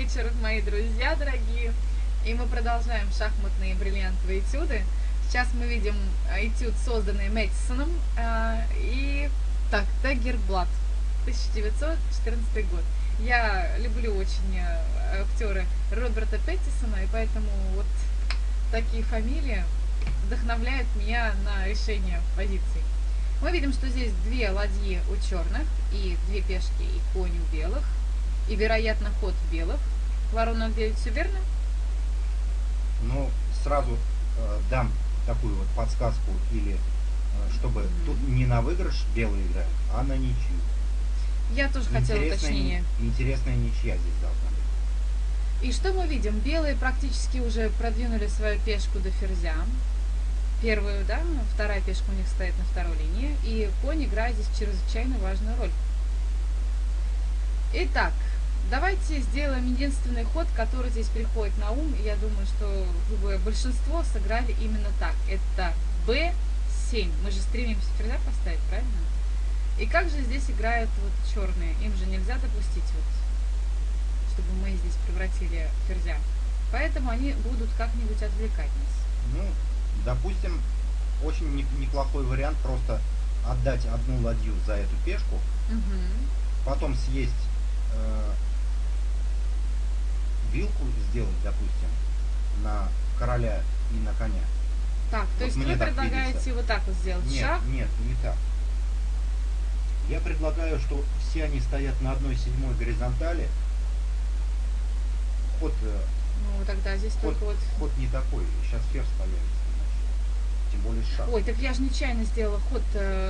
вечер, мои друзья дорогие. И мы продолжаем шахматные бриллиантовые этюды. Сейчас мы видим этюд, созданный Мэттисоном. И так, Тагерблат, 1914 год. Я люблю очень актера Роберта Пэттисона, и поэтому вот такие фамилии вдохновляют меня на решение позиций. Мы видим, что здесь две ладьи у черных, и две пешки и конь у белых, и, вероятно, ход белых. Ворон 09, все верно? Ну, сразу дам такую вот подсказку, или чтобы тут не на выигрыш белые играют, а на ничью. Я тоже хотела уточнение. Интересная ничья здесь должна быть. И что мы видим? Белые практически уже продвинули свою пешку до ферзя. Первую, да, вторая пешка у них стоит на второй линии, и конь играет здесь чрезвычайно важную роль. Итак, давайте сделаем единственный ход, который здесь приходит на ум. Я думаю, что большинство сыграли именно так. Это b7. Мы же стремимся ферзя поставить, правильно? И как же здесь играют вот черные? Им же нельзя допустить, вот, чтобы мы здесь превратили ферзя. Поэтому они будут как-нибудь отвлекать нас. Ну, допустим, очень неплохой вариант просто отдать одну ладью за эту пешку, потом съесть вилку, сделать, допустим, на короля и на коня. Так, то вот есть вы предлагаете видится. Вот так вот сделать? Нет, шаг? Нет, не так. Я предлагаю, что все они стоят на 1/7 горизонтали. Ход, ну, тогда здесь только вот... Ход не такой. Сейчас ферзь появится. Значит. Тем более шаг. Ой, так я же нечаянно сделала ход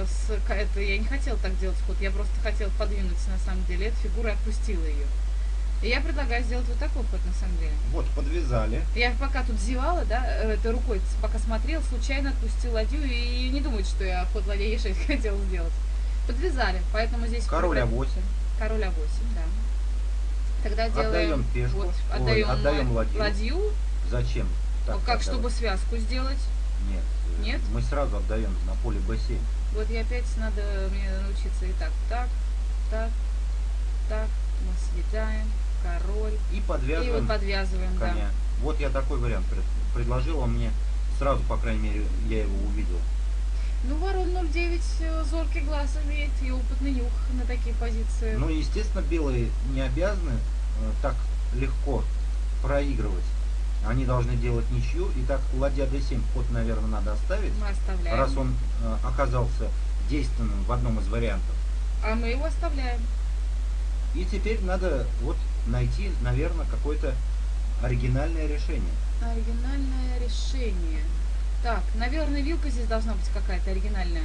я не хотела так делать ход. Я просто хотела подвинуться на самом деле. Эта фигура отпустила ее. И я предлагаю сделать вот такой ход на самом деле. Вот, подвязали. Я пока тут зевала, да, этой рукой пока смотрела, случайно отпустила ладью и не думает, что я ход ладья Е6 хотела сделать. Подвязали, поэтому здесь... Король А8. Король А8, да. Тогда делаем... Отдаем пешку. Вот, отдаем ладью. Зачем? Так, как, чтобы связку сделать? Нет. Нет? Мы сразу отдаем на поле b7. Вот я опять надо мне научиться и так, так. Мы съедаем, король. И подвязываем. И вот подвязываем, коня. да. Вот я такой вариант предложил, он мне сразу, по крайней мере, я его увидел. Ну, ворон 09 зоркий глаз имеет и опытный нюх на такие позиции. Ну, естественно, белые не обязаны так легко проигрывать. Они должны делать ничью. Итак, ладья d7 ход, наверное, надо оставить. Мы оставляем. Раз он оказался действенным в одном из вариантов. А мы его оставляем. И теперь надо вот найти, наверное, какое-то оригинальное решение. Оригинальное решение. Так, наверное, вилка здесь должна быть какая-то оригинальная.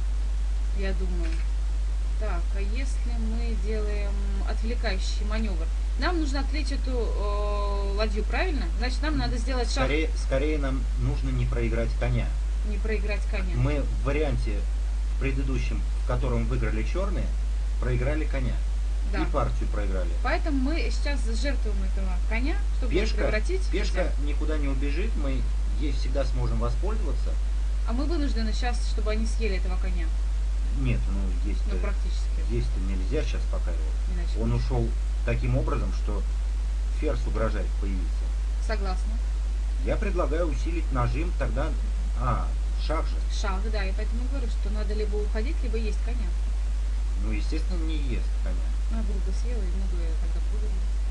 Я думаю. Так, а если мы делаем отвлекающий маневр? Нам нужно отвлечь эту ладью, правильно? Значит, нам надо сделать шаг. Скорее нам нужно не проиграть коня. Не проиграть коня. Мы в варианте предыдущем, в котором выиграли черные, проиграли коня. Да. И партию проиграли. Поэтому мы сейчас жертвуем этого коня, чтобы превратить. Пешка никуда не убежит, мы ей всегда сможем воспользоваться. А мы вынуждены сейчас, чтобы они съели этого коня. Нет, ну есть. Ну практически. Есть-то нельзя сейчас пока его. Иначе он ушел таким образом, что ферзь угрожает появиться. Согласна. Я предлагаю усилить нажим тогда. Шаг же. Шаг, да, и поэтому говорю, что надо либо уходить, либо есть коня. Ну, естественно, не ест коня. Грубо съела, и много я тогда буду.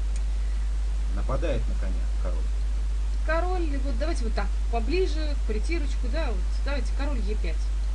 Нападает на коня король. Король, вот давайте вот так, поближе, к притирочку, да, вот давайте король Е5.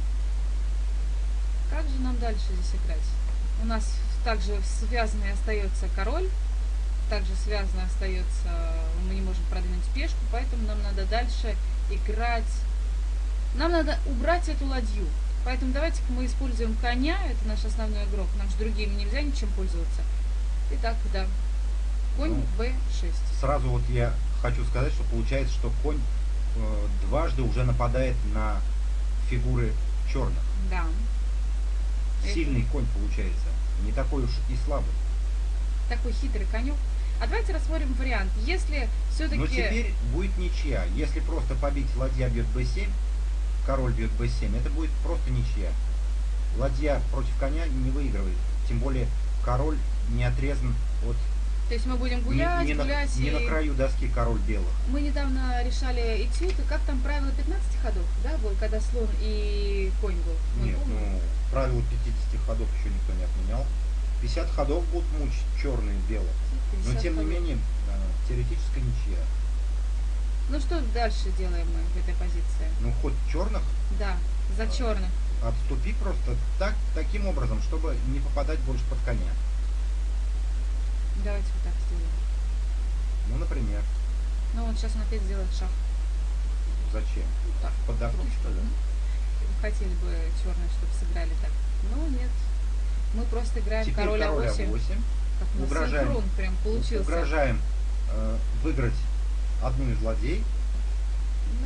Как же нам дальше здесь играть? У нас также связанный остается король, также связанный остается, мы не можем продвинуть пешку, поэтому нам надо дальше играть, нам надо убрать эту ладью. Поэтому давайте-ка мы используем коня, это наш основной игрок, нам же другими нельзя ничем пользоваться. Итак, да, конь b6. Сразу вот я хочу сказать, что получается, что конь дважды уже нападает на фигуры черных. Да. Сильный конь получается, не такой уж и слабый. Такой хитрый конек. А давайте рассмотрим вариант. Если все-таки... Но теперь будет ничья. Если просто побить ладья бьет b7, король бьет b7, это будет просто ничья. Ладья против коня не выигрывает. Тем более король не отрезан от То есть мы будем гулять, гулять. Не на краю доски король белых. Мы недавно решали этюд, и как там правило 15 ходов, да, был, когда слон и конь был? Мы Нет, помним? ну, правило 50 ходов еще никто не отменял. 50 ходов будут мучить черные и белые. 50 Но тем не ходов. менее, теоретическая ничья. Ну что дальше делаем мы в этой позиции? Ну, ход черных Да, за черных. отступи просто таким образом, чтобы не попадать больше под коня. Давайте вот так сделаем. Ну, например, Ну вот сейчас он опять сделает шаг. зачем? Вот так. Подохнуть, что ли? Хотели бы черные, чтобы сыграли так. Но нет. Мы просто играем Теперь король король А8. А8. Как у нас Угрожаем. синхрон прям получился. Угрожаем выиграть одну из ладей. Да.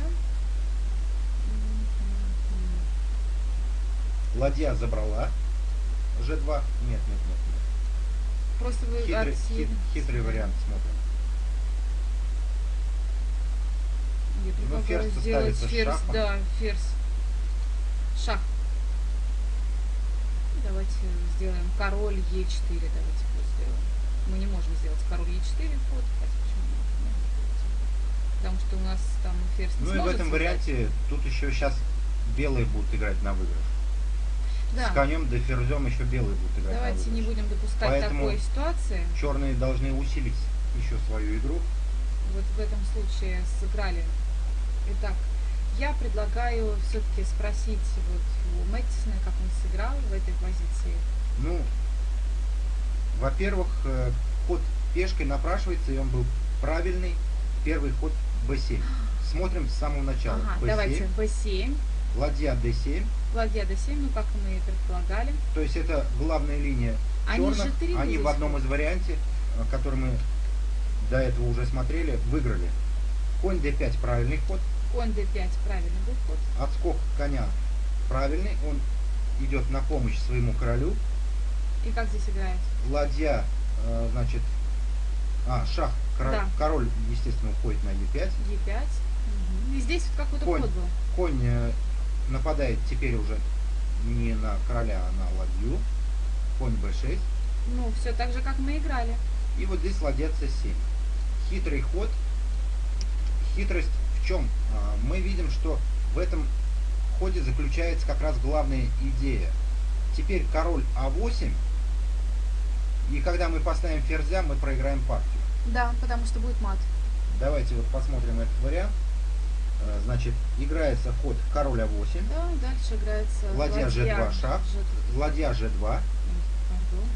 Ладья забрала. G2. Нет, нет, нет, нет. Просто вы Хитрый вариант смотрим. Я Ну, предлагаю ферзь сделать ставится ферзь, шахом. да, ферзь. Шах. Давайте сделаем король Е4. Давайте вот сделаем. Мы не можем сделать король Е4 ход. Хотя почему нет? Потому что у нас там ферзь не Ну и в сможет этом создать. варианте тут еще сейчас белые будут играть на выигрыш. Да. С конем да ферзем еще белые будут играть Давайте на не выигрыш. будем допускать Поэтому такой ситуации. черные должны усилить еще свою игру. Вот в этом случае сыграли. Итак, я предлагаю все-таки спросить вот у Мэттисона, как он сыграл в этой позиции. Ну, во-первых, ход пешкой напрашивается, и он был правильный. Первый ход b7. Смотрим с самого начала. Ага, b7, давайте b7, ладья d7. ладья d7, ну как мы и предполагали. То есть это главная линия Они черных. G3 Они будут в одном из вариантов, который мы до этого уже смотрели, выиграли. Конь d5 правильный ход. Конь d5 правильный был ход. Отскок коня правильный. Он идет на помощь своему королю. И как здесь играет? Ладья, значит, шах. Да. Король, естественно, уходит на e5. e5. Угу. И здесь вот какой-то Конь. ход был. Конь нападает теперь уже не на короля, а на ладью. Конь b6. Ну, все так же, как мы играли. И вот здесь ладья c7. Хитрый ход. Хитрость в чем? Мы видим, что в этом ходе заключается как раз главная идея. Теперь король а8. И когда мы поставим ферзя, мы проиграем партию. Да, потому что будет мат. Давайте вот посмотрим этот вариант. Значит, играется ход король а8. Да, дальше играется Ладья g2 шах. Ладья g2. Пардон.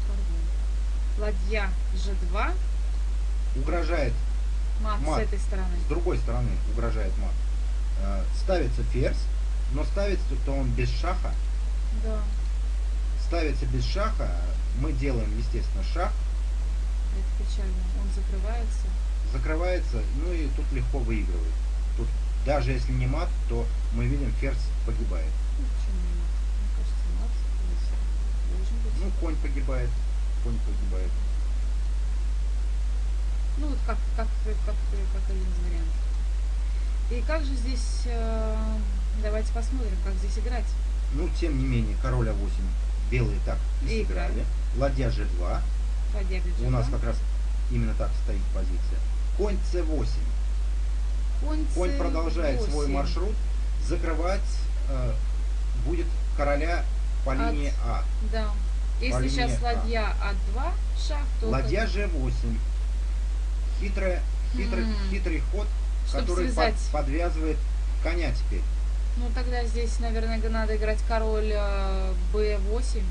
Ладья g2. Угрожает Мат мат. с этой стороны. С другой стороны угрожает мат. Ставится ферзь. Но ставится-то он без шаха. Да. Ставится без шаха. Мы делаем, естественно, шах. Это печально. Он закрывается. Закрывается, ну и тут легко выигрывает. Тут даже если не мат, то мы видим, ферзь погибает. Ну, почему не мат? Мне кажется, мат здесь должен быть. Ну, конь погибает. Конь погибает. Ну, вот как один из вариантов. И как же здесь... давайте посмотрим, как здесь играть. Ну, тем не менее, король а8 белые так и сыграли. Ладья g2. Ладья g2. У нас как раз именно так стоит позиция. Конь c8. Конь продолжает свой маршрут. Закрывать будет короля по линии А. Да. Если сейчас ладья А2 шах, то... Ладья g8. Хитрый ход, чтобы который связать. подвязывает коня теперь. Ну, тогда здесь, наверное, надо играть король b8.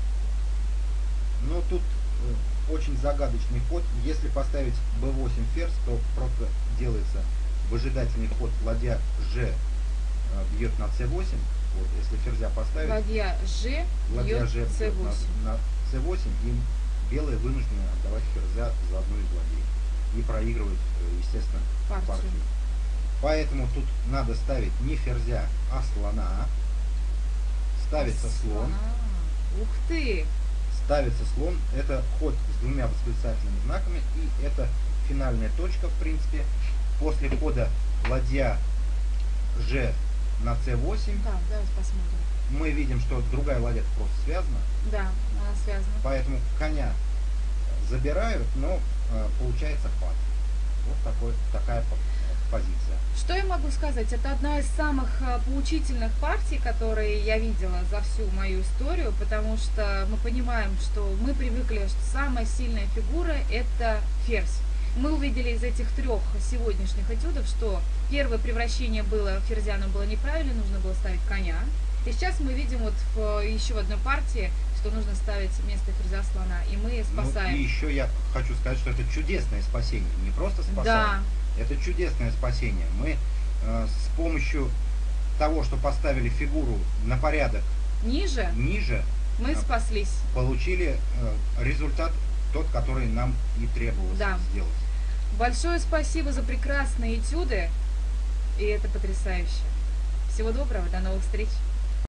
Но тут очень загадочный ход. Если поставить b8 ферзь, то просто делается выжидательный ход. Ладья g бьет на c8. Вот, если ферзя поставить, Ладья g ладья бьет g бьет c8. на c8, и белые вынуждены отдавать ферзя за одну из ладей. И проигрывать, естественно, партию. Поэтому тут надо ставить не ферзя, а слона. Ставится слон. Ух ты! Ставится слон. Это ход с двумя восклицательными знаками. И это финальная точка, в принципе. После хода ладья g на c8. Да, давайте посмотрим. Мы видим, что другая ладья просто связана. Да, она связана. Поэтому коня забирают, но получается пад. Вот такая позиция. Что я могу сказать? Это одна из самых поучительных партий, которые я видела за всю мою историю, потому что мы понимаем, что мы привыкли, что самая сильная фигура – это ферзь. Мы увидели из этих трех сегодняшних этюдов, что первое превращение было ферзя, оно было неправильно, нужно было ставить коня. И сейчас мы видим вот в еще одной партии, что нужно ставить вместо ферзя слона, и мы спасаем. Ну, и еще я хочу сказать, что это чудесное спасение, не просто спасаем, да. Это чудесное спасение. Мы с помощью того, что поставили фигуру на порядок ниже мы спаслись. Получили результат тот, который нам и требовалось сделать. Большое спасибо за прекрасные этюды, и это потрясающе. Всего доброго, до новых встреч!